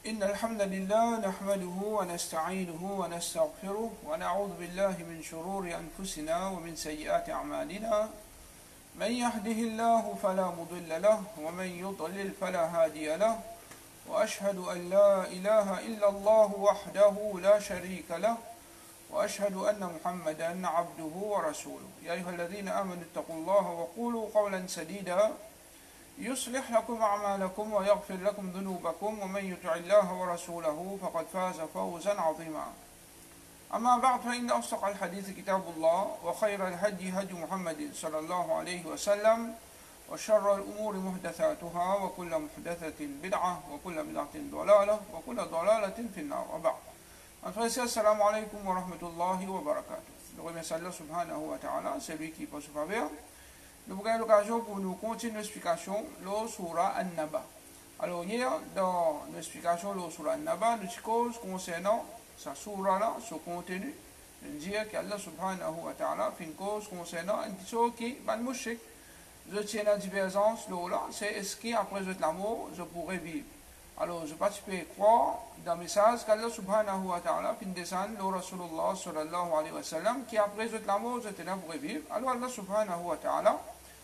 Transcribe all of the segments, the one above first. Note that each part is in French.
إن الحمد لله نحمده ونستعينه ونستغفره ونعوذ بالله من شرور أنفسنا ومن سيئات أعمالنا من يهده الله فلا مضل له ومن يضلل فلا هادي له وأشهد أن لا إله إلا الله وحده لا شريك له وأشهد أن محمدا عبده ورسوله يا أيها الذين آمنوا اتقوا الله وقولوا قولا سديدا يصلح لكم أعمالكم ويغفر لكم ذنوبكم ومن يطع الله ورسوله فقد فاز فوزا عظيما أما بعد فإن أصدق الحديث كتاب الله وخير الهدي هدي محمد صلى الله عليه وسلم وشر الأمور محدثاتها وكل محدثة بدعة وكل بدعة ضلالة وكل ضلالة في النار وبعد السلام عليكم ورحمة الله وبركاته. Nous remercions Allah subhanahu wa ta'ala, c'est lui qui peut se faire. Nous avons l'occasion pour nous continuer l'explication de Surah An-Naba. Alors hier, dans l'explication de Surah An-Naba, nous discutons concernant sa surah là, son contenu, nous disons qu'Allah subhanahu wa ta'ala fait une cause concernant une chose qui est ban mouchik. Je tiens la divergence là, c'est est-ce qu'après l'amour, je pourrais vivre. Alors je participe croire dans le message qu'Allah subhanahu wa ta'ala fait descendre le Rasulullah sallallahu alayhi wa sallam qui après l'amour, je là pourrais vivre. Alors Allah subhanahu wa ta'ala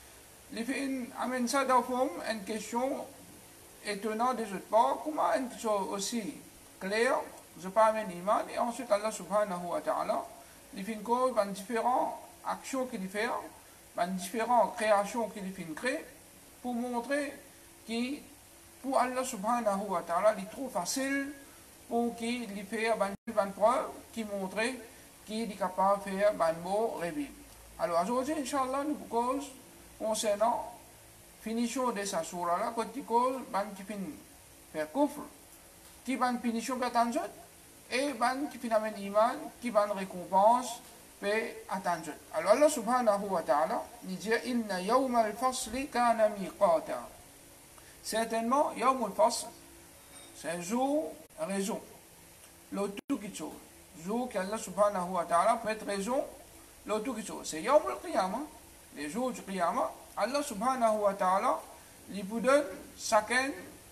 il amène ça dans une question étonnante des autres parts, comment une chose aussi claire, je parle de l'iman, et ensuite Allah subhanahu wa ta'ala, il fait une cause, différentes actions qu'il fait, différentes créations qu'il fait créer, pour montrer que pour Allah subhanahu wa ta'ala, il est trop facile pour qu'il fait une preuve qui montre qu'il est capable de faire un mot revivre. Alors aujourd'hui, Inch'Allah, nous cause concernant finition de sa surah là, quand il cause, qui finit faire kufr, qui ban finition pour attendre, et ban qui finit amène iman, qui ban récompense pour attendre. Alors Allah subhanahu wa ta'ala, il dit, inna yawm al-fasli kana miqata. Certainement, yawm al-fasl, c'est un jour, raison. L'autre qui chose. Jour qu'Allah subhanahu wa ta'ala peut être raison, l'autre qui chose. C'est yawm al-qiyamah. Les jours du Qiyamah, Allah subhanahu wa ta'ala, il vous donne chacun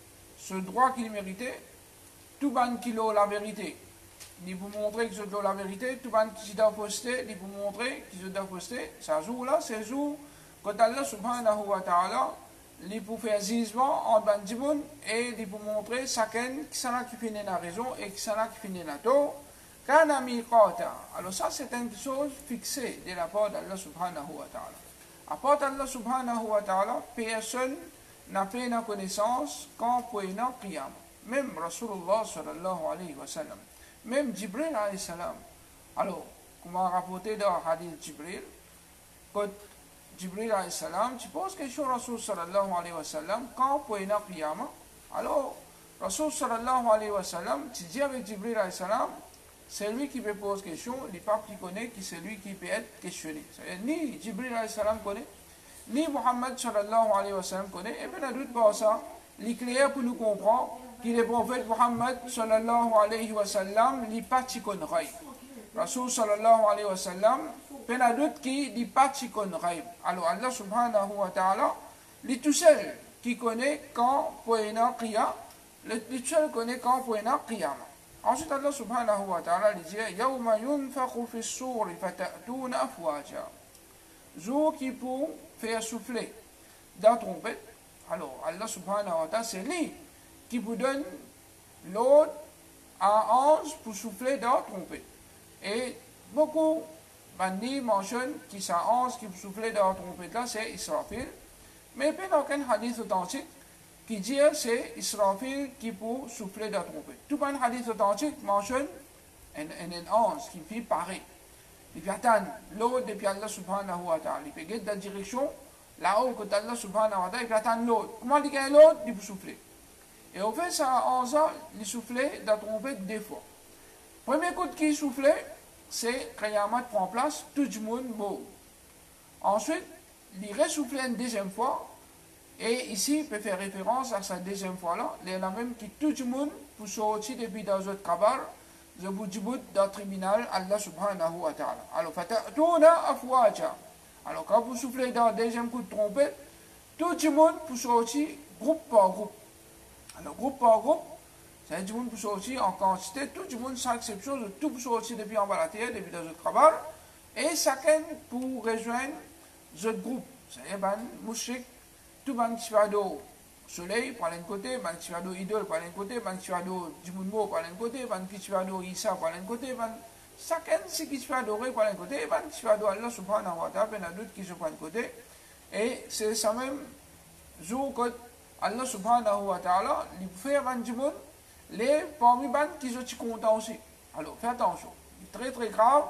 ce droit qu'il méritait, tout ban qui a la vérité. Il vous montre que c'est la vérité, tout ban qui doit poster, il vous montre que doit poster. Ce jour-là, c'est le jour quand Allah subhanahu wa ta'ala, il vous fait un jugement en bandimoun et il vous montre chacun qui finit la raison et qui finit la tort. Kana miqata. Alors ça, c'est une chose fixée de la part d'Allah subhanahu wa ta'ala. À part d'Allah subhanahu wa ta'ala, personne n'a pas une connaissance quand pour une qiyam. Même Rasulullah sallallahu alayhi wa sallam. Même Jibril alayhi salam. Alors, comme on a rapporté dans le hadith Jibril, quand Jibril alayhi salam, tu poses question à Rasul sallallahu alayhi wa sallam, quand pour une qiyam. Alors, Rasul sallallahu alayhi wa sallam, tu dis avec Jibril alayhi salam, c'est lui qui me pose question, le pape qui connaît, qui c'est lui qui peut être questionné. Ni Jibril alayhi salam connaît, ni Muhammad sallallahu alayhi wa sallam connaît, et bien d'autre part ça, il est clair pour nous comprendre que le prophète Muhammad sallallahu alayhi wa sallam n'est pas tikon raïb. Rasul sallallahu alayhi wa sallam, bien d'autre qui n'est pas tikon raïb. Alors Allah subhanahu wa ta'ala, il est tout seul qui connaît quand pour une qiyam, le tout seul connaît quand pour une qiyam. Ensuite, Allah subhanahu wa ta'ala dit Yawma yunfakhu fi s-suri fata'tuna afwaja. Jour qui pour faire souffler dans la trompette. Alors, Allah subhanahu wa ta'ala, c'est lui qui vous donne l'ordre à ange pour souffler dans la trompette. Et beaucoup bandits mentionnent que c'est ange qui peut souffler dans la trompette là, c'est Israfil. Mais il n'y a aucun hadith authentique qui dit c'est Israfil qui peut souffler dans la trompette. Tout un hadith authentique mentionne un ange qui fait pareil. Il peut attendre l'autre depuis Allah subhanahu wa ta'ala. Il peut guider dans la direction là-haut que Allah subhanahu wa ta'ala, il peut attendre l'autre. Comment il gagne l'autre? Il peut souffler. Et au fait, ça ange, il soufflait dans la trompette deux fois. Premier coup qui soufflait, c'est quand Yamat prend place, tout le monde meurt. Ensuite, il ressoufflait une deuxième fois. Et ici, il peut faire référence à sa deuxième fois-là. Il y en a même qui tout le monde, pour sortir depuis dans votre kabar, je vous dis dans le tribunal, Allah subhanahu wa ta'ala. Alors, fata'tuna afwaja. Alors, quand vous soufflez dans le deuxième coup de trompette, tout le monde, pour sortir groupe par groupe. Alors, groupe par groupe, C'est du monde pour sortir en quantité, tout le monde sans exception, tout pour sortir depuis en bas la terre, depuis dans le travail, et chacun pour rejoindre le groupe. C'est-à-dire, ben, mouchik, tout le monde qui va d'eau soleil par l'un côté, ben qui va d'eau idole par l'un côté, ben qui va d'eau du monde par l'un côté, ben qui va d'eau Issa par l'un côté, ben chacun c'est qui va adorer par l'un côté, ben qui va d'eau Allah subhanahu wa ta'ala, ben d'autres qui sont par l'un côté. Et c'est ça même jour que Allah subhanahu wa ta'ala, il fait ben du monde, les parmi ben qui sont contents aussi. Alors, fais attention. C'est très très grave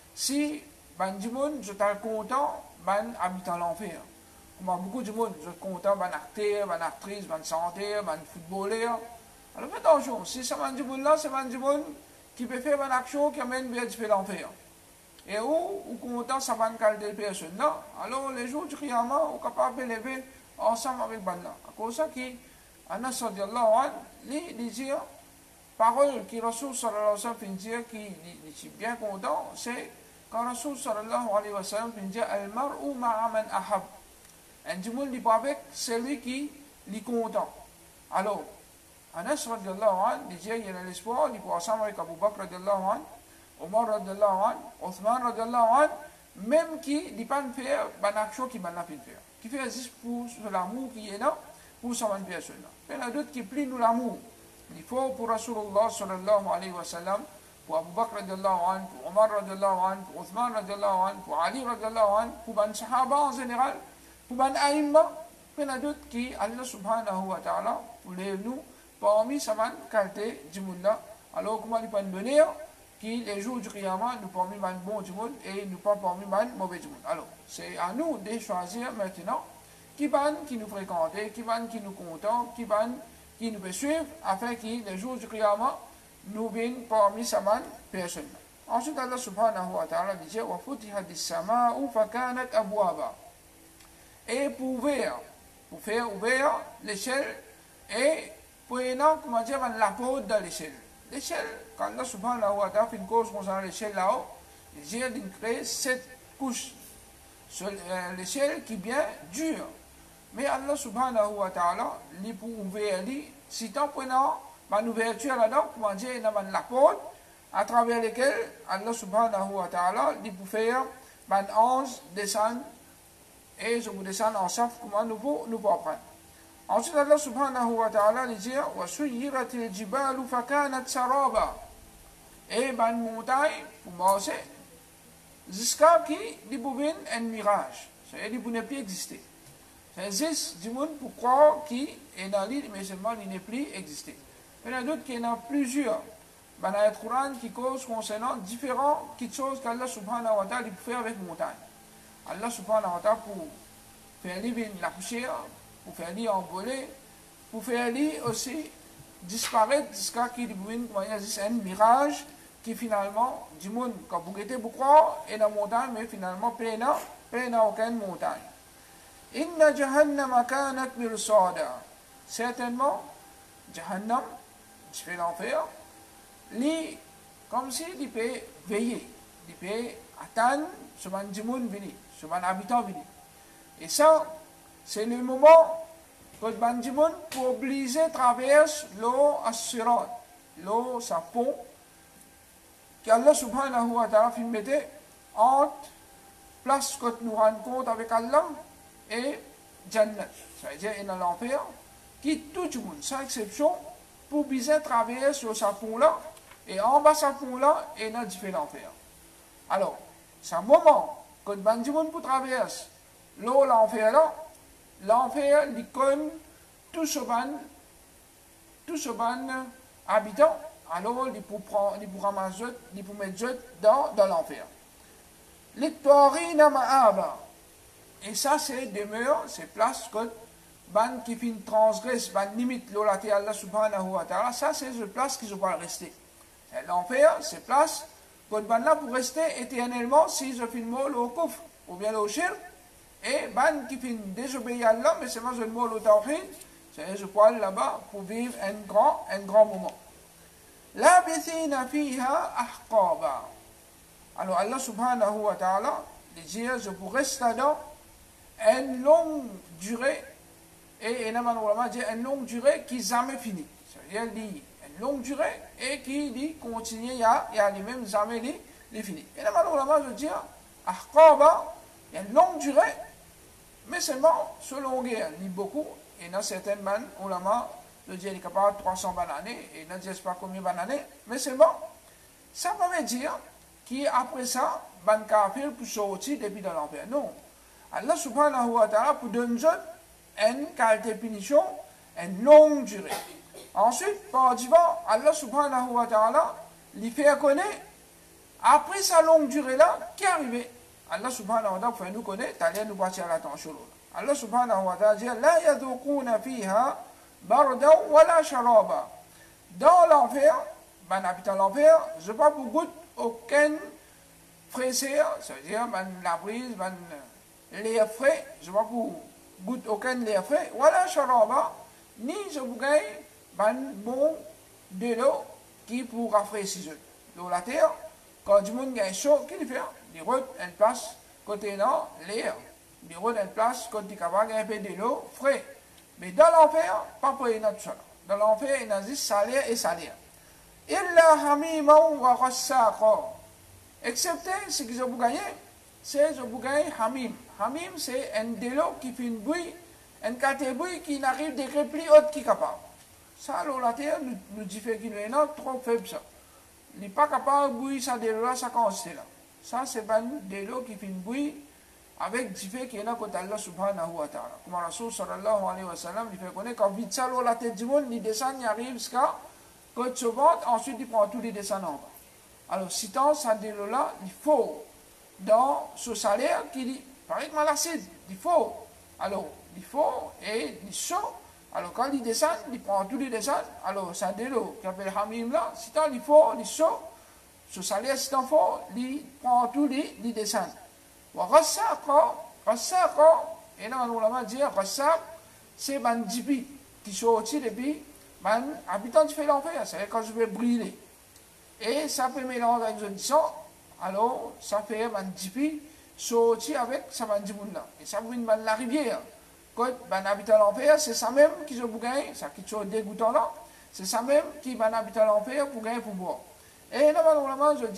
si ben du monde, je suis content, ben habitant l'enfer. Comme beaucoup de monde, je suis content, ben acteur, ben actrice, ben chanteur, ben footballeur. Alors fais attention, si c'est ben du monde là, c'est ben du monde qui peut faire une action qui amène bien du l'enfer. Et ou content, ça va qualité de personne là. Alors les jours du Qiyamah, on est capable de lever ensemble avec ben là. À cause de ça, Anas sallallahu alayhi wa sallam, parole qui Rasul sallallahu alayhi wa sallam fait dire qui est bien content, c'est quand Rasul sallallahu alayhi wa sallam fait dire al-mar'u ma'a man ahab. Un du monde libre avec celui qui est content. Alors, Anas radiallahu anhu disait il y a l'espoir, il pourra ensemble avec Abu Bakr radiallahu anhu, Omar radiallahu anhu, Othman radiallahu anhu, même qui ne pas faire une action qui m'a fait faire. Qui fait juste pour l'amour qui est là, pour sa personne. Il y en a d'autres qui plient nous l'amour. Il faut pour Rasulullah sallallahu alayhi wa sallam, pour Abu Bakr radiallahu anhu, pour Omar radiallahu anhu, pour Othman radiallahu anhu, pour Ali radiallahu anhu, pour les Sahaba en général, pour les Aïmma, il y en a d'autres qui, Allah subhanahu wa ta'ala, pour les nous, parmi sa qualité du monde là. Alors, comment il peut nous donner qui les jours du Qiyamah, nous parmi les bons du monde et nous pas parmi les mauvais du monde. Alors, c'est à nous de choisir maintenant qui nous fréquente, qui nous content, qui nous peut suivre, afin que les jours du Qiyamah, nous viennent parmi sa personne. Ensuite, Allah subhanahu wa ta'ala dit wa futihat as-sama'u fa kanat abwaba. Et pour faire ouvrir l'échelle et pour comment dire, la porte de l'échelle. L'échelle, quand Allah subhanahu wa ta'ala fait une cause concernant l'échelle là-haut, il dit qu'il crée 7 couches. L'échelle qui est bien dure. Mais Allah subhanahu wa ta'ala, il pour ouvrir, si tant prenant une ouverture là-dedans, comment dire, il y a la porte à travers laquelle Allah subhanahu wa ta'ala, il pour faire 11 descendre et je vous descends ensemble comment nous pouvons apprendre. Ensuite, Allah subhanahu wa ta'ala dit وَسُيِّرَتِ الْجِبَالُ فَكَانَتْ سَرَابًا. Et une montagne pour marcher jusqu'à qui il pouvait un mirage. C'est-à-dire qu'il ne peut plus exister. C'est juste du monde pour croire qu'il est dans l'île, mais seulement il n'est plus existé. Il y en a d'autres qui ont plusieurs. Il y a le Coran qui cause concernant différentes choses qu'Allah subhanahu wa ta'ala peut faire avec la montagne. Allah subhanahu wa ta'ala pour faire vivre la poussière, pour faire lui envoler, pour faire lui aussi disparaître jusqu'à qu'il y ait un mirage qui finalement, du monde, quand vous êtes pour croire, est dans la montagne, mais finalement, plein aucune montagne. Inna jahannama kanat mirsada. Certainement, Jahannam, je fais l'enfer, lui, comme si il peut veiller, il peut attendre ce que du monde venu, ce que habitant venu. Et ça, c'est le moment que le Bandimon pour obliger traverse l'eau assurante, l'eau, sa pont, qu'Allah subhanahu wa ta'ala fait mettre entre place que nous rendons compte avec Allah et Jannat, c'est-à-dire dans l'enfer, qui tout le monde, sans exception, pour obliger traverser sur sa pont là, et en bas sa pont là, et dans différents l'enfer. Alors, c'est un moment que le Bandimon pour traverser l'eau, l'enfer là, l'enfer, il connaît tout ce ban habitant, alors il peut ramasser, il peut mettre dans l'enfer. L'Iktorina ma'aba. Et ça, c'est demeure, c'est place que ban qui fin transgresse, ban limite l'olate Allah subhanahu wa ta'ala, ça c'est une place qui ne va rester. L'enfer, c'est place que ban là pour rester éternellement si je filme le kufr ou bien le shirk. Et ban qui fin désobéir à Allah, mais c'est pas un mot le tawhid, c'est je parle là-bas pour vivre un grand moment. La bithina fiha ahqaba. Alors Allah subhanahu wa ta'ala dit je pour rester là une longue durée, et un ulama dit une longue durée qui jamais finit. C'est-à-dire une longue durée et qui dit continue, il y a les mêmes jamais les finis. Et là, malheureusement, je veux dire, Ahqaba, il y a une longue durée, mais seulement ce longueur, il beaucoup, et dans certaines man, ulama, je dis, il est capable de 300 bananées, et dans je ne sais pas combien de bananées, mais seulement, ça veut dire qu'après ça, ban kafir pour sortir depuis dans l'enfer. Non. Allah subhanahu wa ta'ala pour donner une qualité de punition, une longue durée. Ensuite, par devant, Allah subhanahu wa ta'ala, lui fait connaître, après sa longue durée-là, qui est arrivé. Allah subhanahu wa ta'ala, pour nous connaître, t'allais nous partir à l'attention. Allah subhanahu wa ta'ala dit, la yadukuna fiha barda wala sharaba. Dans l'enfer, ben habitant l'enfer, je ne pas pour goûter aucun fraîcheur, c'est-à-dire ben la brise, ben l'air frais, je ne pas pour goûter aucun l'air frais, wala sharaba, ni je vous gagne ben bon de l'eau qui pour rafraîchir l'eau la terre. Quand du monde gagne chaud, qu'il fait? Il route une place côté nord, l'air. Il route une place côté capable un peu de l'eau frais. Mais dans l'enfer, pas pour une autre chose. Dans l'enfer, il y a juste salaire et salaire. Illa hamiman wa ghassaqa. Excepté ce que je vous gagne, c'est je vous gagne hamim. Hamim, c'est un de l'eau qui fait une bruit, une catégorie qui n'arrive des plus hautes qui capable. Ça, l'eau la terre, nous dit qu'il est trop faible ça. Il n'est pas capable de bouillir ça de l'eau, ça consiste là. Ça, c'est pas de l'eau qui fait une bruit avec du fait qu'il y a un côté Allah subhanahu wa ta'ala. Comme Rasul sallallahu alayhi wa sallam, il fait connaître quand vite ça, l'eau la tête du monde, il descend, il arrive jusqu'à côté se ventre, ensuite il prend tous les descends en bas. Alors, si tant ça de l'eau là, il faut, dans ce salaire, qui dit, par exemple, l'acide, il faut. Alors, il faut et il chaud. Alors, quand il descend, il prend tous les descends. Alors, ça de l'eau, qui appelle Hamim là, si tant il faut, il chaud. Ce salaire, si tant faut, il prend tous les descends. Et là, on va dire, c'est un dipi qui sortit depuis un habitant du fait l'enfer. C'est quand je vais brûler. Et ça peut mélanger avec le sang. Alors, ça fait un dipi sortir avec ça va là. Et ça vient de la rivière. Quand un habitant l'enfer, c'est ça même qui se gagne, ça qui est dégoûtant là, c'est ça même qui va habitant l'enfer pour gagner pour boire. Et là, normalement, je dis,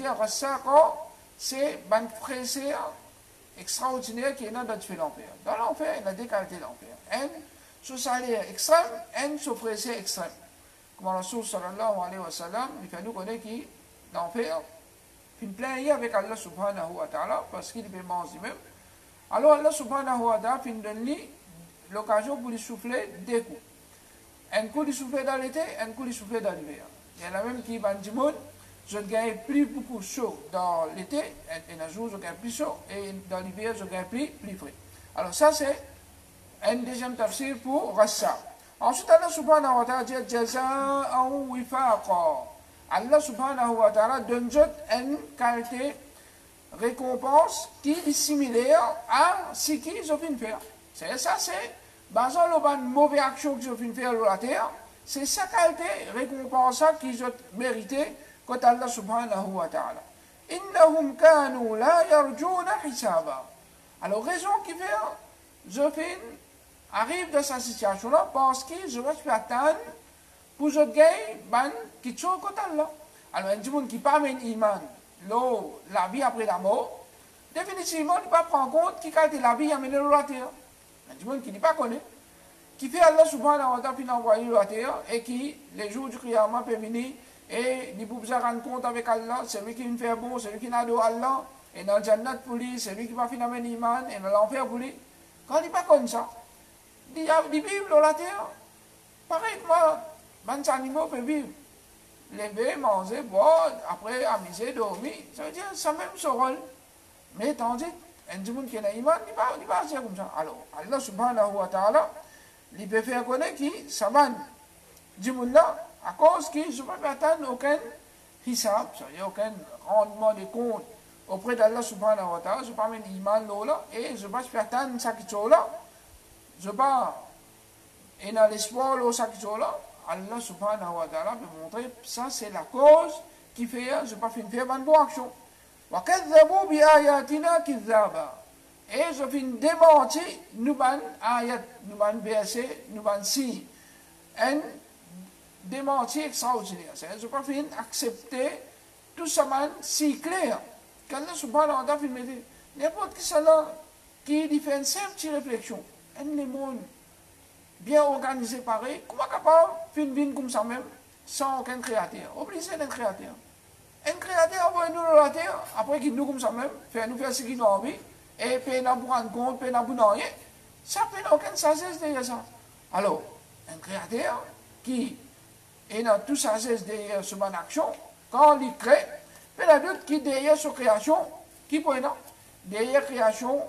c'est un fraîcheur extraordinaire qui est dans l'enfer. Dans l'enfer, il y a des qualités d'enfer. Un, ce salaire extrême, un, ce fraîcheur extrême. Comme Rasul sallallahu alayhi wa sallam, il fait nous connaître qui, l'enfer, il plaint avec Allah subhanahu wa ta'ala, parce qu'il peut manger lui-même. Alors Allah subhanahu wa ta'ala, il donne lui l'occasion pour lui souffler deux coups. Un coup de souffler dans l'été, un coup de souffler dans l'hiver. Il y en a même qui vont dire, je gagne plus beaucoup chaud dans l'été, et un jour je gagne plus chaud, et dans l'hiver je gagne plus frais. Alors ça c'est un deuxième tafsir pour Rassa. Ensuite Allah subhanahu wa ta'ala dit jaza'an wifaqa. Allah subhanahu wa ta'ala donne une qualité récompense qui est similaire à ce qu'ils ont fait faire. C'est ça, c'est basé sur la mauvaise action qu'ils ont fait faire sur la terre, c'est sa qualité récompense qu'ils ont mérité quand Allah subhanahu wa ta'ala. Innahum kanu la yarjuna hisaba. Alors, raison qui fait, je fais arrive dans cette situation-là parce que je vais attendre pour je gagner ban qui sont côté Allah. Alors, un monde qui pas mène iman, la vie après la mort, définitivement, il ne peut pas prendre compte qui qualité la vie amène sur la terre. Un monde qui n'est pas connu, qui fait Allah subhanahu wa ta'ala envoyer sur la terre et qui, les jours du Qiyamah, peut venir et il peut se rendre compte avec Allah, c'est lui qui me fait bon, c'est lui qui adore Allah, et dans le Jannat pour lui, c'est lui qui va finir l'iman, et dans l'enfer pour lui. Quand il n'est pas comme ça, il vit sur la terre, pareil que moi, les animaux peuvent vivre. Lever, manger, boire, après amuser, dormir, ça veut dire ça même son rôle. Mais tandis un monde qui a l'iman, il va faire comme ça. Alors, Allah subhanahu wa ta'ala, il peut faire connaître qui, ça va, du monde là, à cause que je ne peux pas attendre aucun hisab, c'est-à-dire aucun rendement de compte auprès d'Allah subhanahu wa ta'ala, je ne peux pas mettre l'iman là, et je ne peux pas attendre ça qui est là, je ne peux pas, et dans l'espoir là, ça qui est là, Allah subhanahu wa ta'ala peut montrer, ça c'est la cause qui fait, je ne peux pas faire une bonne action. وَكَذَّبُوا بِآيَاتِنَا كِذَّابًا. Et je fais une démentie, nous ban ayat, nous ban verset, nous ban si. Un démenti extraordinaire. C'est-à-dire, je ne peux pas accepter tout ça, si clair. qu'Allah subhanahu wa ta'ala fait n'importe qui cela qui fait une simple petite réflexion. Un monde bien organisé pareil, comment capable de vivre comme ça même, sans aucun créateur. Obligé d'un créateur. Un créateur envoie nous la terre, après qu'il nous comme ça même, fait nous faire ce qu'il a envie, et puis nous prendre compte, puis nous rien. Ça fait aucune sagesse derrière ça. Alors, un créateur qui est dans toute sagesse derrière ce bonne action, quand il crée, puis la d'autres qui derrière sa création, qui peut non? Derrière création,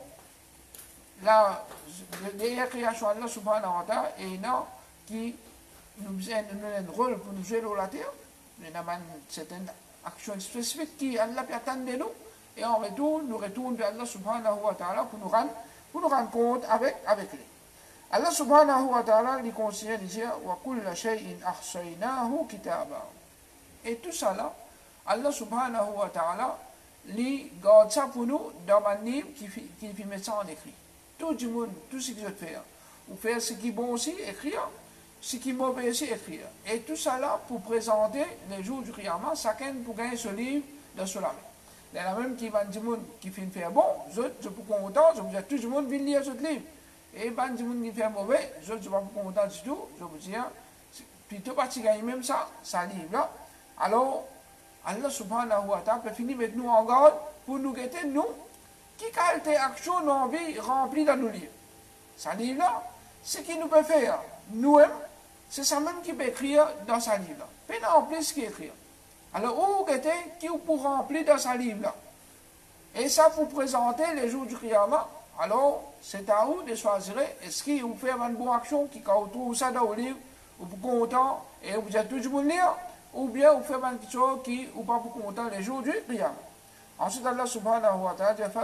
derrière création, Allah subhanahu wa ta'ala, et non, qui nous a un rôle pour nous jouer la terre, nous avons certaines actions spécifiques qui Allah peut attendre de nous, et en retour, nous retournons vers Allah subhanahu wa ta'ala pour nous rendre compte avec lui. Allah subhanahu wa ta'ala lui conseille de dire wa kulla shay'in ahsaynahu kitaba. Et tout ça là, Allah subhanahu wa ta'ala lui garde ça pour nous dans un livre qui met ça en écrit. Tout le monde, tout ce que je fais, ou faire ce qui est bon aussi, écrire, ce qui est mauvais aussi, écrire. Et tout ça là pour présenter les jours du Qiyamah, chacun pour gagner ce livre dans cela. Il y a même qui va dire qui fait faire bon, je suis content, je vous dis tout le monde vient lire ce livre. Et ben du monde qui fait mauvais, je ne suis pas content du tout, je vous dis, plutôt pas de gagner même ça livre là. Alors, Allah subhanahu wa ta'ala peut finir avec nous en garde pour nous guetter, nous, qui qualité action nous envie remplie dans nos livres. Ça livre là, ce qu'il nous peut faire, nous-mêmes, c'est ça même qui peut écrire dans sa livre là. Puis en plus ce qu'il écrit. Alors, où guetter qui pour remplir dans sa livre là. Et ça pour présenter les jours du Qiyamah. Alors, c'est à vous de choisir, est-ce qu'il vous fait une bonne action qui trouve ça dans le livre, ou pour content, et vous êtes toujours lire, ou bien vous faites une chose qui ou pas pour content les jours du Qiyamah. Ensuite, Allah subhanahu wa ta'ala dit,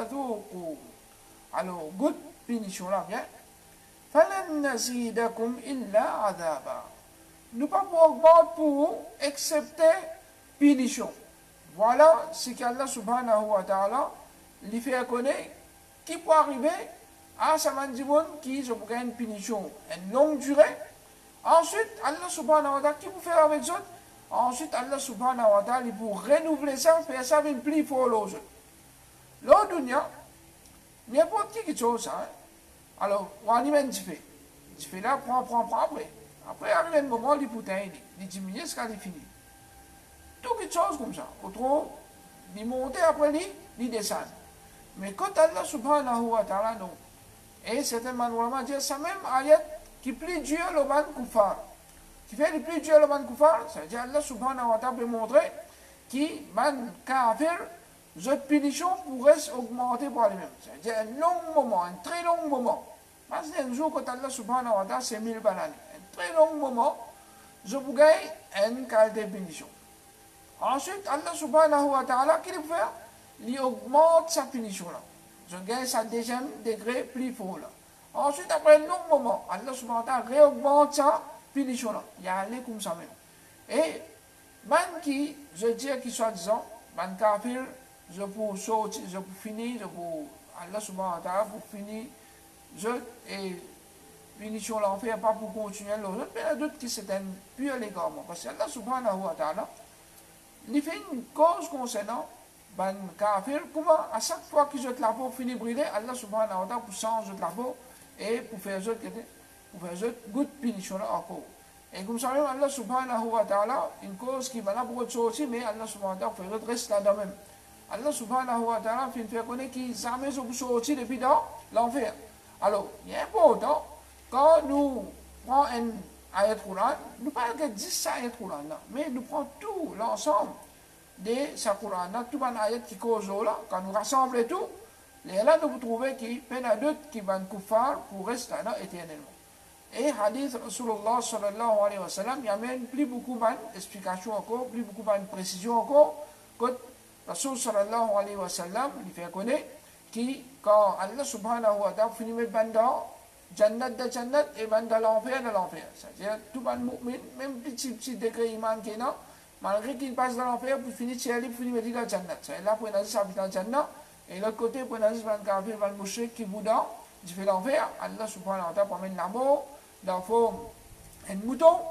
alors, good punition là, bien. فَلَنْ نَزِيدَكُمْ إِلَّا عَذَابًا. Nous pas pour augmenter pour vous, excepté punition. Voilà ce qu'Allah subhanahu wa ta'ala lui fait connaître qui peut arriver à ce monde qui se pour une punition, une longue durée. Ensuite, Allah subhanahu wa ta'ala, qui peut faire avec eux? Ensuite, Allah subhanahu wa ta'ala, pour renouveler ça, faire ça avec plus fort aux autres. L'autre dunya, n'importe qui chose ça. Alors, on y met du fait là, prend après. Après, arrive un moment, il peut il diminue jusqu'à il finit. Tout quelque chose comme ça. Autrement, il monte après, il descend. Mais quand Allah subhanahu wa ta'ala non, et certainement ulama dit ça même ayat qui plie Dieu le ban koufar, qui fait le plus Dieu le ban koufar, c'est-à-dire Allah subhanahu wa ta'ala peut montrer qui ban kafir, cette punition pourrait augmenter par lui-même. C'est-à-dire un long moment, un très long moment. Parce que un jour quand Allah subhanahu wa ta'ala c'est 1000 bananes, un très long moment, je vous gagne une qualité de punition. Ensuite, Allah subhanahu wa ta'ala, qu'est-ce qu'il fait? Il augmente sa punition là. Je gagne sa deuxième degré plus fort là. Ensuite, après un long moment, Allah subhanahu wa ta'ala réaugmente sa punition là. Il y a allé comme ça même. Et, man qui, je dis qu'il soit disant, man kafir, je pour sortir, je pour finir, je pour, Allah subhanahu wa ta'ala pour finir, et punition l'enfer, pas pour continuer l'autre, mais il y a d'autres qui s'éteignent pur légalement. Parce que Allah subhanahu wa ta'ala, il fait une cause concernant ban kafir, comment à chaque fois qu'ils ont la peau fini brûler, Allah subhanahu wa ta'ala pour changer la peau et pour faire good punition encore. Et comme ça même Allah subhanahu wa ta'ala, une cause qui va là pour sortir, mais Allah subhanahu wa ta'ala fait reste là même. Allah subhanahu wa ta'ala fait faire connaître qu'ils jamais sont sortis depuis dans l'enfer. Alors, il est important, quand nous prenons un ayat Quran, nous ne parlons que 10 ayat Quran, mais nous prenons tout l'ensemble de ce Quran, tout un ayat qui cause là, quand nous rassemblons tout, là nous trouvons qu'il y a d'autres qui vont kuffar pour rester là éternellement. Et hadith Rasulullah sallallahu alayhi wa sallam, il y a même plus beaucoup d'explications encore, plus beaucoup de précisions encore, que Rasul sallallahu alayhi wa sallam, il fait connaître qui, quand Allah subhanahu wa ta'ala finit de banda, jannat de jannat et banda l'enfer de l'enfer. C'est-à-dire, tout le monde, même petit degré iman qui est là, malgré qu'il passe dans l'enfer, pour finir chez lui, pour finir de la jannat. C'est là pour nazis habite dans jannat, et l'autre côté, pour nazis van kafir, van mouchrik qui bouddha, qui fait l'enfer, Allah subhanahu wa ta'ala promène la mort, dans la forme un mouton,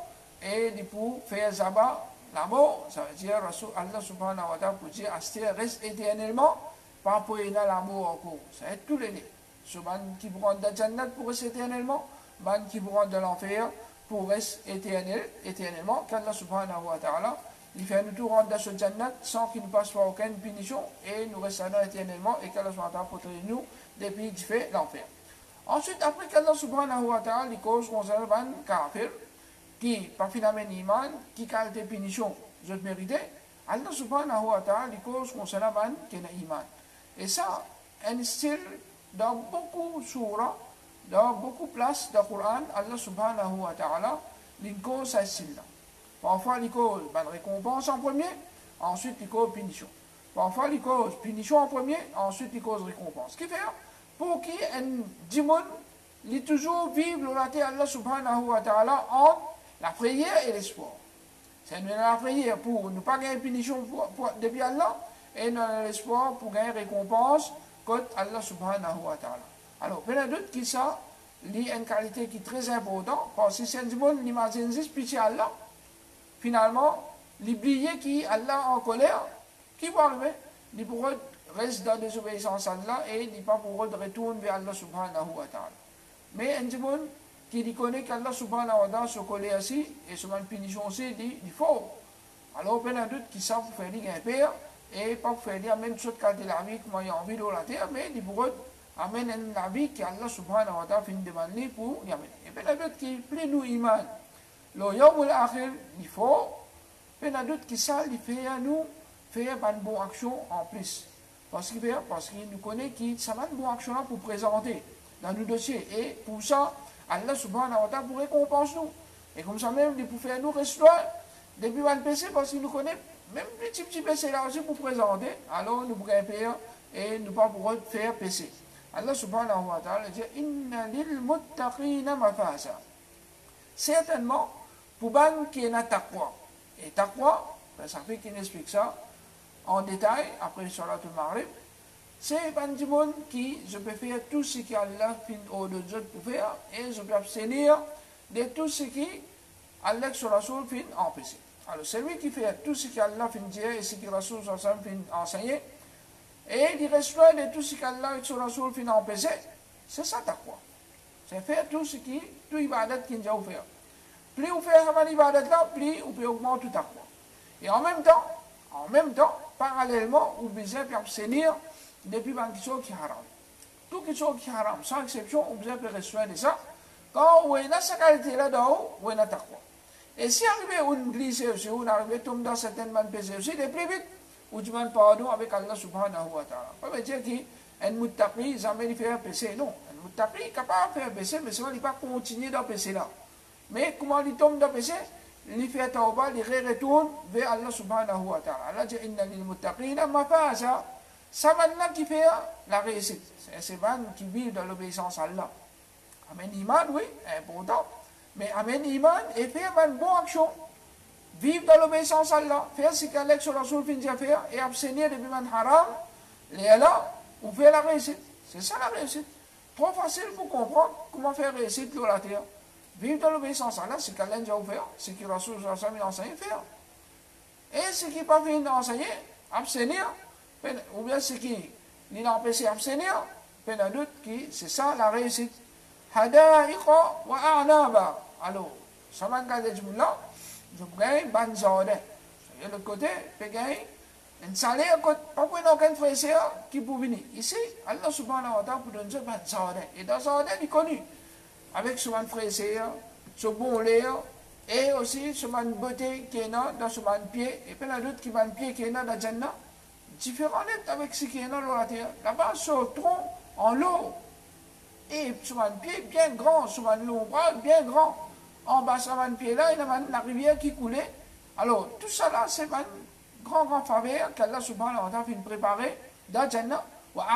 et pour faire zabat là-bas, ça veut dire Allah subhanahu wa ta'ala pour dire reste éternellement, pas pour y aller l'amour encore. Ça va être tous les nez. Ceux qui vont dans la Jannat pour rester éternellement, ceux qui vont dans l'enfer pour rester éternellement, qu'Allah subhanahu wa ta'ala, il fait nous tout rendre dans ce Jannat sans qu'il ne passe pas aucune punition et nous restons éternellement et qu'Allah subhanahu wa ta'ala protège nous depuis qu'il fait l'enfer. Ensuite, après qu'Allah subhanahu wa ta'ala, il cause concernant les kafir, qui, par finalement iman, qui qualité punition, je mérite, Allah subhanahu wa ta'ala, il cause concernant les iman. Et ça, un style dans beaucoup de surahs, dans beaucoup de places dans le Coran, Allah subhanahu wa ta'ala, il cause ce style-là. Parfois, il cause récompense en premier, ensuite il cause punition. Parfois, il cause punition en premier, ensuite il cause récompense. Ce qui fait, pour qui un démon, il toujours vivre le laté Allah subhanahu wa ta'ala entre la prière et l'espoir. C'est la prière pour ne pas gagner punition depuis Allah et l'espoir pour gagner récompense contre Allah subhanahu wa ta'ala. Alors, plein d'autres qui ça, il y a une qualité qui est très importante, parce que si un démon, il imagine juste pitié Allah, finalement, l'oublier qui Allah en colère, qui va arriver, il pourra rester dans la désobéissance à Allah et il n'est pas pour retourner vers Allah subhanahu wa ta'ala. Mais un démon qui connaît qu'Allah subhanahu wa ta'ala se colère aussi et se met une punition aussi, il faut. Alors, il y a d'autres qui savent faire un père et pas faire la même chose qu'à la vie, comme il y a envie de la terre, mais il pourra amener la vie qu'Allah subhanahu wa ta'ala fait une demande pour y amener. Et puis il y a d'autres qui plaît nous iman. Le yawm al-akhir, il faut. Puis il y a d'autres qui savent faire nous faire une bonne action en plus. Parce qu'il nous connaît qui ça va une bonne action pour présenter dans nos dossiers. Et pour ça, Allah subhanahu wa ta'ala pour récompense nous. Et comme ça même, il peut faire nous rester depuis le PC parce qu'il nous connaît même petit PC là aussi pour présenter. Alors nous pourrons payer et nous pas pour faire PC. Allah subhanahu wa ta'ala dit Inna lil muttaqina mafasa. Certainement, pour ban qui est taqwa. Et taqwa, ça fait qu'il explique ça en détail après Salat al-Maghrib. C'est un monde qui, je peux faire tout ce qu'Allah fin au de Dieu pour faire et je peux abstenir de tout ce qui Allah sur Rasoul fin empêcher. Alors celui qui fait tout ce qu'Allah fin dire et ce que Rasoul fin enseigner et il reste loin de tout ce qu'Allah sur Rasoul fin empêcher, c'est ça taqwa. C'est faire tout ce qui, tout ibadat qu'il a offert. Plus vous faites cette ibadat là, plus vous pouvez augmenter tout taqwa. Et en même temps, parallèlement, vous besoin d'abstenir depuis quelque chose qui est haram. Tout quelque chose qui est haram, sans exception, vous besoin de rester de ça. Quand vous avez cette qualité-là, vous avez taqwa. Et si arrivé une glisse aussi, vous arrivez à tomber dans certaines mannes péchés aussi, les plus vite, vous demandez pardon avec Allah subhanahu wa ta'ala. Ça veut dire qu'un muttaqi, jamais il fait péché. Non, un muttaqi est capable de faire péché, mais seulement il ne va pas continuer dans le péché là. Mais comment il tombe dans le péché? Il fait tawbah, il retourne vers Allah subhanahu wa ta'ala. Allah dit Inna lil muttaqina mafasa. Ça maintenant qui fait la réussite. C'est ces gens qui vivent dans l'obéissance à Allah. Amen iman, oui, important. Mais amen iman et faire une bonne action. Vivre dans l'obéissance à Allah. Faire ce qu'Allah sur la soul finit à faire et abstenir de biman haram. Et là, on fait la réussite. C'est ça la réussite. Trop facile pour comprendre comment faire réussite sur la terre. Vivre dans l'obéissance à Allah, c'est qu'Allah a offert, c'est que Rasoul a enseigné faire. Et ce qui n'est pas fini d'enseigner, abstenir, ou bien ce qui n'a empêché d'abstenir, il y a d'autres qui, c'est ça la réussite. Hada'iqa wa a'naba. Alors, ça m'a gardé du là, je gagne ban zode. Et l'autre côté, je gagne un salaire, pas pour aucun frère qui peut venir. Ici, Allah subhanahu wa ta'ala pour donner ban zode. Et dans zode, il est connu. Avec ce frère, ce bon l'air, et aussi ce beauté qui est dans ce pied, et puis il y a d'autres qui ont un pied qui est dans la Jannah. Différent avec ce qui est dans la terre. Là-bas, ce tronc en l'eau, et sur un pied bien grand, sur un long bras bien grand. En bas, sur un pied là, il y a la rivière qui coulait. Alors, tout ça là, c'est un grand faveur qu'Allah subhanahu wa ta'ala fait préparer dans Jannah.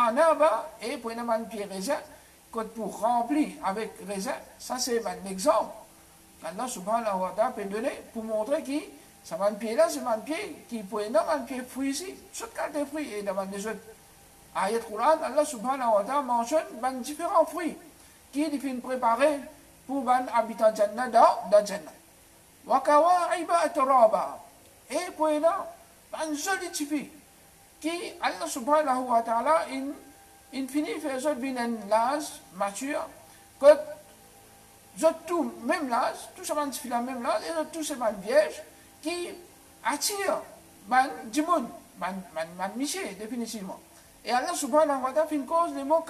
Et pour un pied raisin, pour remplir avec raisin, ça c'est un exemple qu'Allah subhanahu wa ta'ala peut donner pour montrer que ça va un pied là, c'est un pied qui peut être un pied fruit ici, chaque qualité de fruits. Et dans les autres ayats Quran, Allah subhanahu wa ta'ala mentionne différents fruits qui sont préparés pour les habitants de Jannah dans Jannah. وكواعب أترابا. Et pour là, une jolie fille qui, Allah subhanahu wa ta'ala, in finit faire ça bien l'âge mature, que tout même l'âge, tout ça man la même l'âge, et tout c'est man vierge qui attire man djimoun, man miché définitivement. Et Allah subhanahu wa ta'ala fait une cause les mots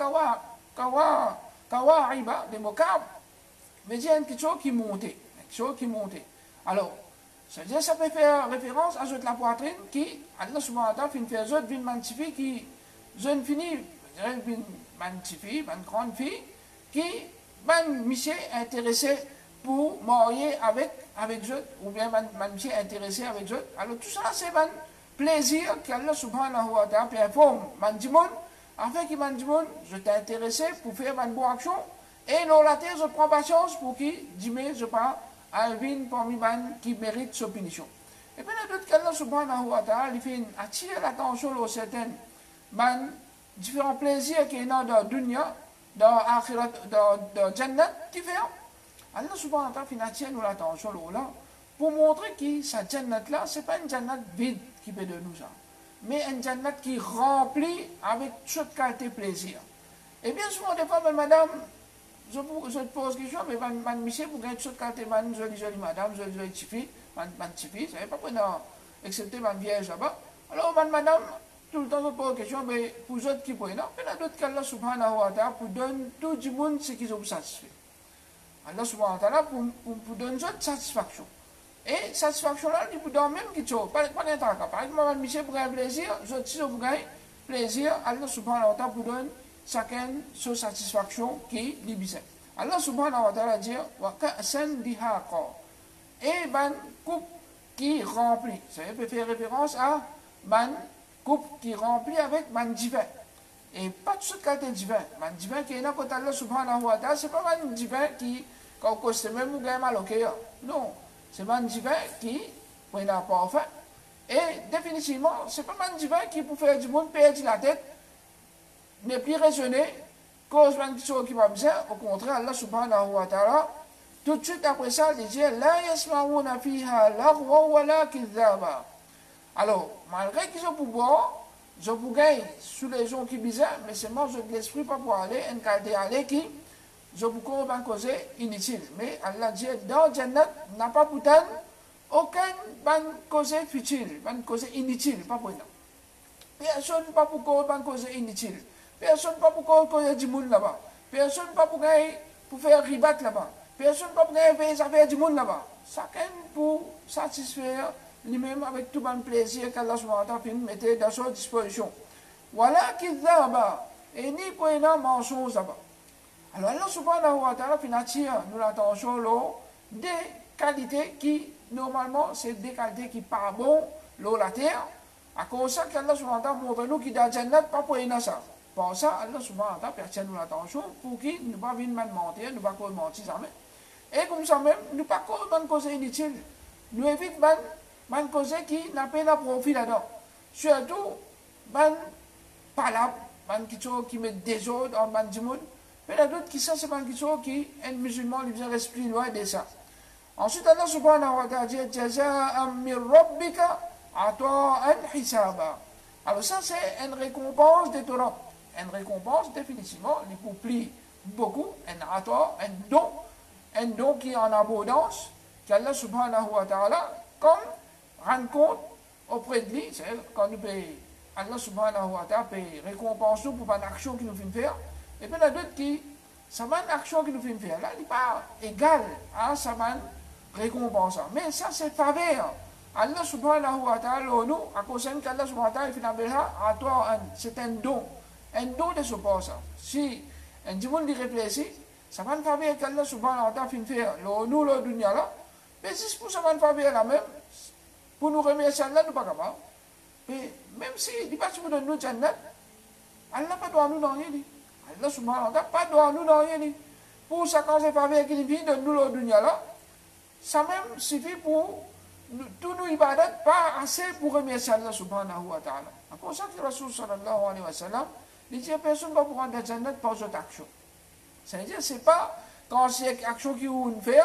kawa'iba, les mots kab, mais il y a quelque chose qui montait, quelque chose qui montait. Alors, c'est-à-dire ça peut faire référence à la poitrine qui, Allah subhanahu wa ta'ala fait une faire une magnifique qui, jeune fille, une magnifique, une grande fille, qui, man monsieur intéressé pour marier avec eux, ou bien man monsieur intéressé avec eux. Alors tout ça, c'est un plaisir qu'Allah subhanahu wa ta'ala performe man dimoun, afin que man dimoun, je t'ai intéressé pour faire une bonne action, et non la terre, je prends patience pour qui, dis-moi, je pas, Alvin parmi man qui mérite sa punition. Et puis, la d'autres qu'Allah subhanahu wa ta'ala, il fait attirer l'attention aux certaines man, différents plaisirs qu'il y a dans la dunya, dans l'akhirat, dans Jannat, qui fait. Allah subhanahu wa ta'ala fait attirer nous l'attention là, pour montrer que cette Jannat là, ce n'est pas une Jannat vide qui peut de nous ça, mais une Jannat qui remplit avec toute qualité plaisir. Et bien souvent, des fois, madame, je te pose une question, mais monsieur, pour gagner toute qualité, jolie madame, jolie fille, petite fille, ça n'est pas pour nous, excepté ma vierge là-bas. Alors, madame, tout le temps, je pose une question, mais pour les autres qui prennent, non, mais il y a d'autres qu'Allah subhanahu wa ta'ala pour donner tout le monde ce qu'ils ont satisfait. Allah subhanahu wa ta'ala pour donner une satisfaction. Et satisfaction là, il peut donner même quelque chose. Par exemple, monsieur, pour gagner plaisir, si vous gagnez plaisir, Allah subhanahu wa ta'ala pour donner chacun sa satisfaction qui est libérée. Allah subhanahu wa ta'ala dit wa ka'san dihaqa. Et ban coupe qui remplit. Ça peut faire référence à ban coupe qui remplit avec ban divin. Et pas de toute qualité divin. Man divin qui est là côté Allah subhanahu wa ta'ala, c'est pas man divin qui quand c'est même ou gagne mal au cœur. Non, c'est man divin qui pour la parfait. Et définitivement, c'est pas man divin qui pour faire du monde perdre la tête. Ne plus raisonner, cause de ce qui va bien, au contraire, Allah subhanahu wa ta'ala, tout de suite après ça, il dit la yasma'una fiha laghwa wa la kidhaba. Alors, malgré qu'ils ont pour boire, je vous gagne sous les gens qui bizarres, mais c'est moi, je de l'esprit pas pour aller, un qualité aller qui, je vous cours en cause inutile. Mais Allah dit dans Jannat, n'a pas pour aucun cause futile, cause inutile, pas pour nous. Personne ne peut pas pour cause inutile. Personne ne peut pas pour causer du monde là-bas. Personne ne peut pas pour faire ribat là-bas. Personne ne peut pas faire des affaires du monde là-bas. Chacun pour satisfaire lui-même avec tout le plaisir qu'Allah subhanahu wa ta'ala mettait dans sa disposition. Voilà qu'il là-bas. Et ni pour un mensonge là-bas. Alors Allah subhanahu wa ta'ala attire nous l'attention là des qualités qui, normalement, c'est des qualités qui ne sont pas bonnes, la terre. À cause de ça, qu'Allah subhanahu wa ta'ala montre nous qui dans Jannat, pas pour une ça. Pour ça, Allah subhanahu wa ta'ala pertient nous l'attention pour qu'il ne pas venir mentir, ne pas mentir jamais. Et comme ça même, nous ne pas cause inutile. Nous évitons de cause qui n'a pas de profit là-dedans. Surtout, palabre, qui met des ordres dans le monde. Mais il y a d'autres qui savent que qui un musulman, il vient rester loin de ça. Ensuite, Allah subhanahu wa ta'ala dit Jaza'an min rabbika ata'an hisaba. Alors ça, c'est une récompense de Torah. Une récompense, définitivement, il complie beaucoup, un don qui est en abondance, qu'Allah subhanahu wa ta'ala, comme rend compte auprès de lui, c'est-à-dire quand nous payons, Allah subhanahu wa ta'ala paye récompense nous pour une action qu'il nous fait faire, et puis il y a d'autres qui, ça va une action qu'il nous fait faire, là, il n'est pas égal à sa récompense. Mais ça, c'est faveur. Allah subhanahu wa ta'ala, nous, à cause qu'Allah subhanahu wa ta'ala, c'est un don. Un don de ce passage. Si un dimanche réfléchit, ça va nous faire qu'Allah subhanahu wa ta'ala fait faire nous, le dunya là, mais si pour ça va nous faire la même, pour nous remercier Allah, nous ne sommes pas capables. Mais même si il n'est pas sur nous Jannat, Allah n'a pas droit à nous dans rien. Allah subhanahu wa ta'ala n'a pas droit à nous dans rien. Pour ça, quand c'est faveur qu'il vient de nous le dunya là, ça même suffit pour tous nos ibadat, pas assez pour remercier Allah subhanahu wa ta'ala. C'est pour ça que le Rasul sallallahu alayhi wa sallam, il dit, personne ne va prendre la Jannat par cette action. C'est-à-dire, ce n'est pas quand c'est une action qui vous fait,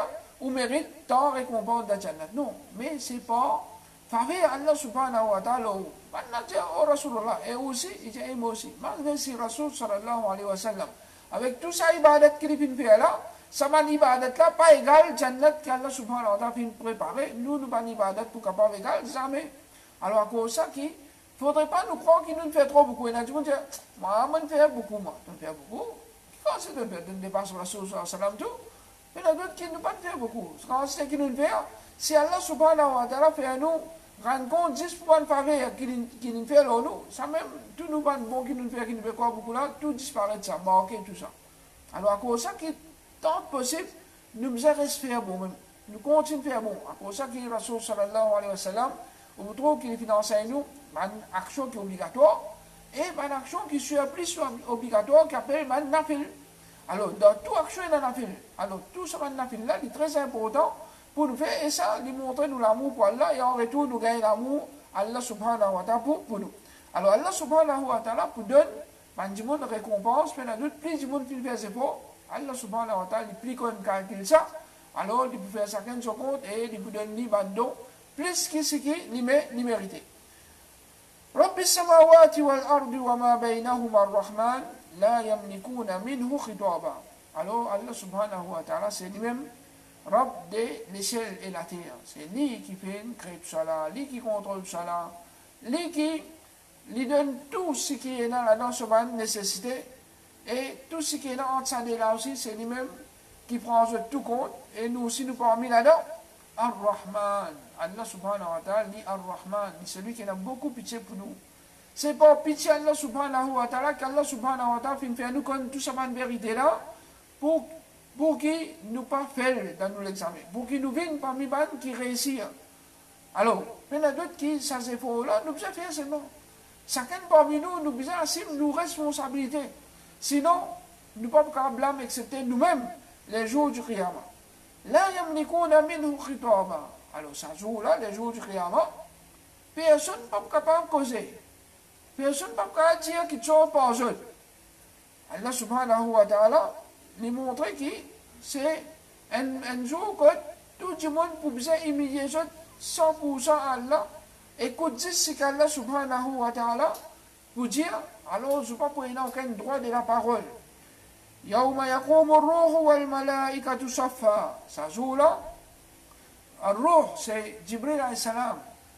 ou mérite tant récompense de Jannat. Non, mais c'est pas faire Allah subhanahu wa ta'ala. Maintenant, oh Rasulullah, et aussi, il dit moi aussi, malgré si Rasul sallallahu alayhi wa sallam, avec tout ça, ibadat qu'il fait là, ça m'a ibadat là, pas égal, Jannat qu'Allah subhanahu wa ta'ala fait préparer, nous, nous pas ibadat pour capable égal, jamais. Alors, à cause de ça, il ne faudrait pas nous croire qu'il nous fait trop beaucoup. Et nous disons, moi, je fais beaucoup, moi, je fais beaucoup. Quand c'est de dépasser Rasul sallallahu alayhi wa sallam, tout. Mais il y a d'autres qui ne pas faire beaucoup. Quand c'est qui nous fait, si Allah subhanahu wa ta'ala fait à nous, rendre compte 10% de faveur qui nous fait nous, ça même, tout nous pas bon qui nous fait quoi beaucoup là, tout disparaît de ça, marqué tout ça. Alors à cause de ça, qui tant que possible, nous faisons rester faire bon même. Nous continuons à faire bon. À cause de ça, qui est Rasul sallallahu alayhi wa sallam, on trouve qu'il finance nous, une action qui est obligatoire, et une action qui est plus obligatoire, qui appelle une nafil. Alors, dans toute action, il y a un nafil. Alors, tout ce nafil là, il est très important pour nous faire, et ça, lui montrer nous l'amour pour Allah, et en retour, nous gagnons l'amour, Allah subhanahu wa ta'ala pour nous. Alors, Allah subhanahu wa ta'ala pour donner, du monde récompense, mais il y a plus du monde qui fait ses efforts, Allah subhanahu wa ta'ala, il plie comme calcule ça, alors, il peut faire chacun de son compte, et il peut donner des dons, plus que ce qu'il mérite. رب السماوات والأرض وما بينهما الرحمن لا يملكون منه خطابا. Alors Allah subhanahu wa ta'ala c'est lui-même Rab de l'échelle et la terre. C'est lui qui fait créer tout ça là, lui qui contrôle tout ça là, lui qui lui donne tout ce qui est dans sa nécessité et tout ce qui est dans entre ça et là aussi c'est lui-même qui prend tout compte et nous aussi nous parmi là-dedans. Ar-Rahman, Allah subhanahu wa ta'ala dit Ar-Rahman, c'est celui qui a beaucoup pitié pour nous. C'est pas pitié Allah subhanahu wa ta'ala qu'Allah subhanahu wa ta'ala fait nous comme tout ça une vérité là pour qu'il nous pas fait dans l'examen, pour qu'il nous vienne parmi les qui réussissent. Alors, il y a d'autres qui, ça c'est faux là, nous devons faire seulement. Chacun parmi nous, nous devons assumer nos responsabilités. Sinon, nous ne pouvons pas blâmer excepté nous-mêmes les jours du Qiyamah. La yamlikuna minhu khitaba. Alors, ça jour-là, les jours du Qiyamah, personne n'est pas capable de causer. Personne n'est pas capable de dire qu'il sont pas eux. Allah subhanahu wa ta'ala lui montre que c'est un jour que tout le monde peut humilier 100% à Allah et que dit ce qu'Allah subhanahu wa ta'ala pour dire, alors je ne peux pas prendre aucun droit de la parole. يوم يقوم الروح والملائكة صفا. Ça joue là. Le roh, c'est Jibril alayhi salam.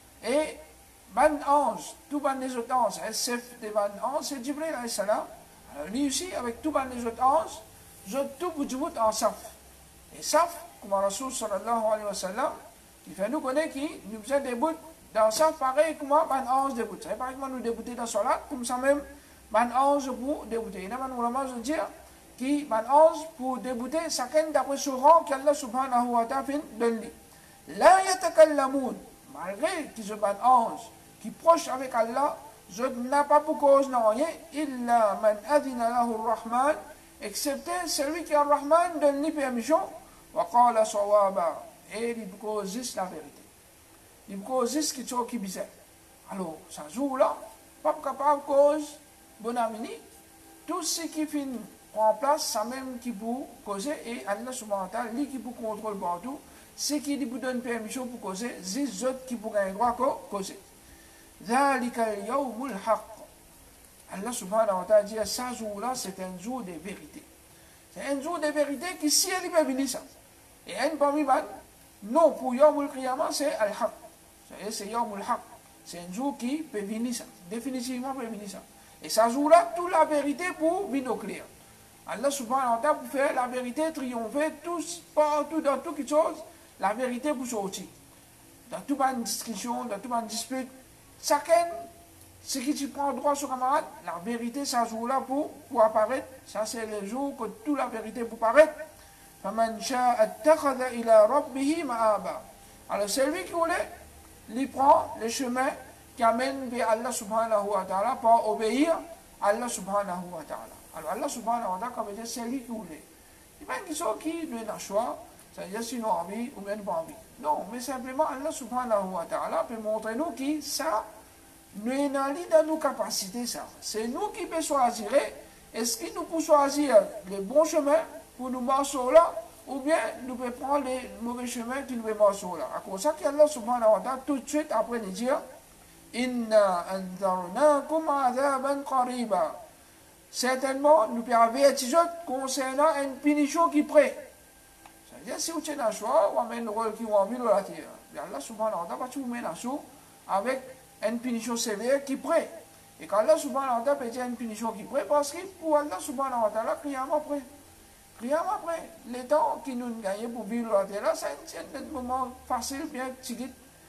Et ban ange, tout ban les autres anges, chef des ban anges, c'est Jibril alayhi salam. Alors lui aussi, avec tout ban les autres anges, je tout bout en saf. Et saf, comme Rasul sallallahu alayhi wa sallam, il fait nous connaître qui nous faisait des bouts dans saf pareil comme ban ange des bouts. C'est pareil comme nous débouter dans salat, comme ça même, ban ange pour débouter. Il y a un ulama qui dit qui ban ange pour débouter chacun d'après ce rang qu'Allah subhanahu wa ta'ala donne lui. La yatakallamoun, malgré qu'ils sont ban ange, qui proche avec Allah, je n'ai pas pour cause non rien, illa man adina lahu rahman, excepté celui qui a rahman donne lui permission, wa qala sawaba, et il cause juste la vérité. Il cause juste quelque chose qui est bizarre. Alors, ça joue là, pas capable de cause, bon ami, tout ce qui finit en place, ça même qui peut causer, et Allah subhanahu wa ta'ala, lui qui peut contrôler partout, ce qui lui donne permission pour causer, c'est les autres qui pourraient droit causer. ذَلِكَ الْيَوْمُ الْحَقِّ. Allah subhanahu wa ta'ala dit, ça jour-là, c'est un jour de vérité. C'est un jour de vérité qui, si elle peut venir ça. Et un parmi eux, non, pour Yawmul Qiyamah, c'est Al-Haq. C'est Yawmul Haq. C'est un jour qui peut venir ça. Définitivement peut venir ça. Et ça jour-là, toute la vérité pour venir au clair. Allah subhanahu wa ta'ala pour faire la vérité triompher tous, partout, dans toutes choses, la vérité pour sortir. Dans toute une discussion, dans toute une dispute, chacun, ce qui tu prends droit sur camarade, la vérité, ça joue-là pour apparaître. Ça, c'est le jour que toute la vérité pour paraître. فَمَنْ شَاءَ اتَّخَذَ إِلَىٰ رَبِّهِ مَآبًا. Alors, celui qui voulait, il prend le chemin qui amène vers Allah subhanahu wa ta'ala pour obéir à Allah subhanahu wa ta'ala. Alors Allah subhanahu wa ta'ala, comme il dit, c'est lui qui voulait. Il n'y a pas une question qui lui a le choix, c'est-à-dire si nous avons envie ou bien pas envie. Non, mais simplement Allah subhanahu wa ta'ala peut montrer nous que ça, nous avons dans nos capacités, ça. C'est nous qui pouvons choisir. Est-ce que nous pouvons choisir le bon chemin pour nous marcher là, ou bien nous pouvons prendre les mauvais chemins qui nous sont là. À cause de ça qu'Allah subhanahu wa ta'ala tout de suite après nous dire Inna anzarnakum azaban qariba. Certainement, nous pouvons avertir concernant une punition qui est prête. C'est-à-dire, si vous avez un choix, vous avez un rôle qui est envie de la terre. Allah subhanahu wa ta'ala va vous mettre avec une punition sévère qui est prête. Et quand Allah subhanahu wa ta'ala peut dire une punition qui est prête, parce que pour Allah subhanahu wa ta'ala, rien après. Rien après. Les temps qui nous gagnent pour vivre la terre, c'est un moment facile, bien petit.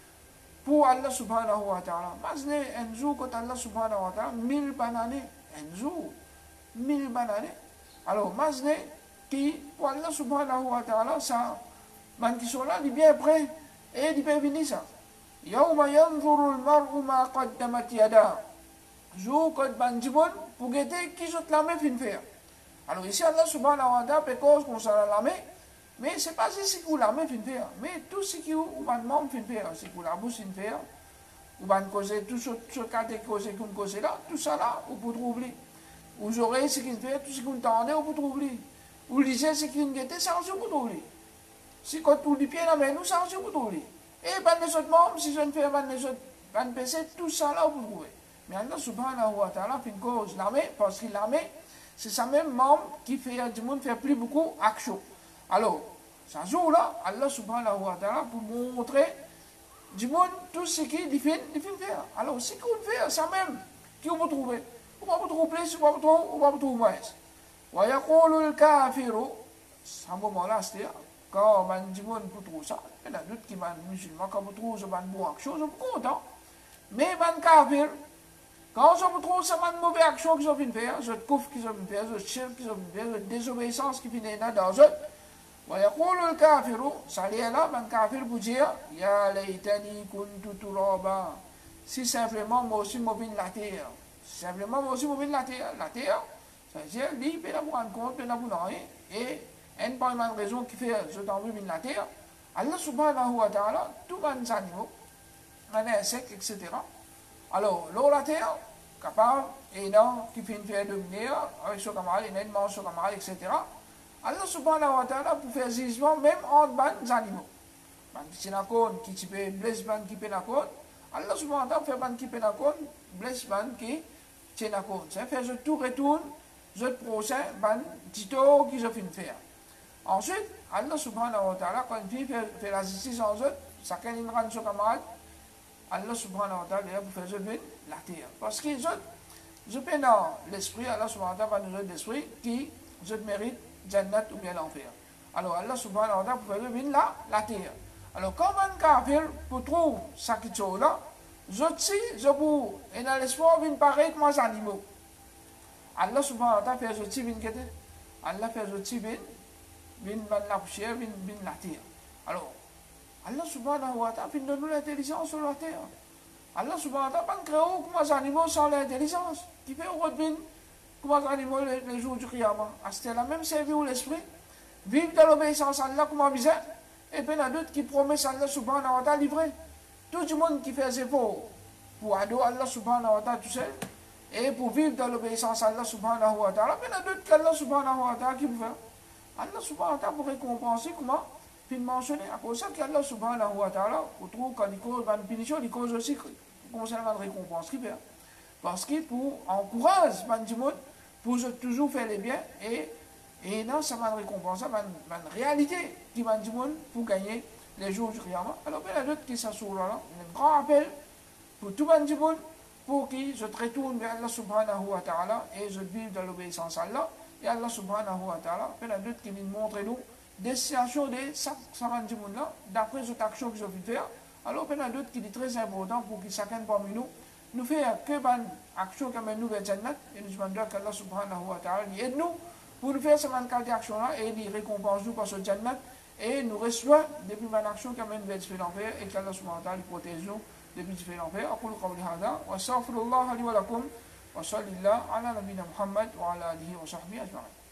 Pour Allah subhanahu wa ta'ala. Imaginez un jour quand Allah subhanahu wa ta'ala, 1000 bananes, un jour, 1000 bananes. Alors, imaginez qui, pour Allah subhanahu wa ta'ala, ça, man qui sont là, ils sont bien prêts, et ils peuvent venir ça. Yawma yanzuru al-mar'u ma qaddamat yada. Jour quand man dit bon, pour guetter qui sont la main fin faire. Alors ici, Allah subhanahu wa ta'ala, peut cause qu'on s'en la main, mais ce n'est pas ici que la main fin faire, mais tout ce qui vous membre fin faire, c'est que la bouche fin faire, vous allez causer tout ce cas de causer qu'on cause là, tout ça là, vous pouvez trouver. Vous aurez ce qu'il fait, tout ce que vous entendez, vous pouvez trouver. Vous lisez ce qu'il fait, ça aussi vous pouvez trouver. Si quand vous lisez la main, nous, ça aussi vous pouvez trouver. Et ben les autres membres, si je ne fais pas les autres, ben PC, tout ça là, vous pouvez trouver. Mais Allah subhanahu wa ta'ala fait une cause la main, parce que la main, c'est ça même membre qui fait du monde fait plus beaucoup action. Alors, ce jour-là, Allah subhanahu wa ta'ala pour montrer du monde tout ce qu'il fait faire. Alors, ce qu'on fait, ça même, qui vous trouvez. Vous va vous trouver plus, vous va vous trouver moins. Wa yaqulu al-kafiru, à ce moment-là, c'est-à-dire, quand on dit monde pour trouver ça, il y en a d'autres qui sont musulmans, quand vous trouvez ça, bonne action, ils sont contents. Mais les kafirs, quand on trouve ça, une mauvaise action qu'ils ont fait faire, ce couf qu'ils ont fait faire, ce shirk qu'ils ont fait faire, cette désobéissance qui finit là dans eux, ويقول الكافر صليلا من كافر بوجيا يا ليتني كنت ترابا. Si simplement moi aussi je viens de la terre, simplement moi aussi je viens de la terre, ça veut dire lui peut la prendre compte, peut la prendre et une pas une raison qui fait je t'en veux de la terre. Allah subhanahu wa ta'ala tout les animaux, les insectes etc. Alors l'eau la terre capable et non qui fait une faire devenir avec ce camarade, il mange ce camarade etc. Allah subhanahu wa ta'ala pour faire jugement même entre les animaux. Si on a qui type blesse ban qui peut nakon, Allah subhanahu wa ta'ala fait ban qui peut nakon, blesse ban qui tient nakon. Ça fait je tout retourne, je procès ban tito qui je finis faire. Ensuite, Allah subhanahu wa ta'ala quand il fait la justice en eux, chacun il rend son camarade, Allah subhanahu wa ta'ala est là pour faire je viens la terre. Parce que je peux dans l'esprit, Allah subhanahu wa ta'ala va nous donner l'esprit qui je mérite Jannat ou bien l'enfer. Alors Allah subhanahu wa ta'ala pour faire venir la terre. Alors comme un kafir pour trouver ça qui est là, je pour et dans l'espoir venir pareil comme les animaux. Allah subhanahu wa ta'ala fait je venir qu'est Allah fait je venir la poussière, venir la terre. Alors Allah subhanahu wa ta'ala donne nous l'intelligence sur la terre. Allah subhanahu wa ta'ala pas créé comme les animaux sans l'intelligence qui fait revenir comme les animaux les jours du Qiyamah. C'est la même servir l'esprit. Vivre dans l'obéissance à Allah comme un misère. Et puis il y a d'autres qui promettent Allah subhanahu wa ta'ala livré. Tout le monde qui fait ses efforts pour adorer Allah subhanahu wa ta'ala tout seul. Et pour vivre dans l'obéissance à Allah subhanahu wa ta'ala. Mais il y a d'autres qu'Allah subhanahu wa ta'ala qui peut faire. Allah subhanahu wa ta'ala pour récompenser comment puis mentionner. À cause de ça qu'Allah subhanahu wa ta'ala, on trouve quand il cause une punition, il cause aussi concernant la récompense qu'il fait. Parce qu'il pour encourager les gens pour toujours faire les biens et non, ça va récompenser une réalité qui va dire pour gagner les jours du Qiyamah. Alors, il y a d'autres qui s'assurent là, un grand appel pour tout le monde pour qu'ils se retournent vers Allah subhanahu wa ta'ala et se vivent dans l'obéissance à Allah. Et Allah subhanahu wa ta'ala, il y a d'autres qui viennent montrer nous des situations de ça va dire là, d'après cette action qu'ils ont pu faire. Alors, il y a d'autres qui sont très importants pour que chacun parmi nous fait que une action comme nous vers Jannat et nous demandons qu'Allah subhanahu wa ta'ala aide nous pour nous faire cette action là et il récompense nous par ce Jannat et nous reçoit depuis une action comme nous vers l'enfer et qu'Allah subhanahu wa ta'ala protège nous depuis l'enfer. أقول قولي هذا وأستغفر الله لي ولكم وصلى الله على نبينا محمد وعلى آله وصحبه أجمعين.